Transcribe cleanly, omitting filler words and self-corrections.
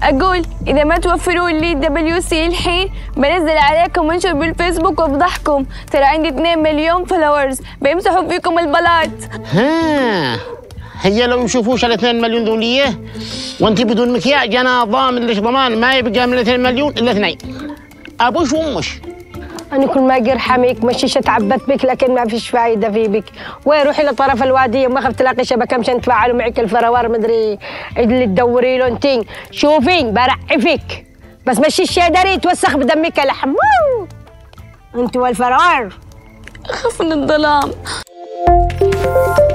اقول اذا ما توفروا لي WC الحين بنزل عليكم منشر بالفيسبوك وافضحكم. ترى عندي 2 مليون فولورز بيمسحوا فيكم البلاط. هي لو يشوفوش ال 2 مليون ذوليه وانت بدون مكياج انا ضامن لك ضمان ما يبقى من 2 مليون الا 2 ابوش وامش. أنا كل ما أجي أرحمك مشيش أتعبت بك لكن ما فيش فايدة في بك. وروحي لطرف الوادي وما خفت تلاقي شبكة مشان تفعلوا معك الفروار مدري اللي تدوري له انتين. شوفي برعفك بس مشيش يا داري توسخ بدمك لحم. انت والفروار اخاف من الظلام.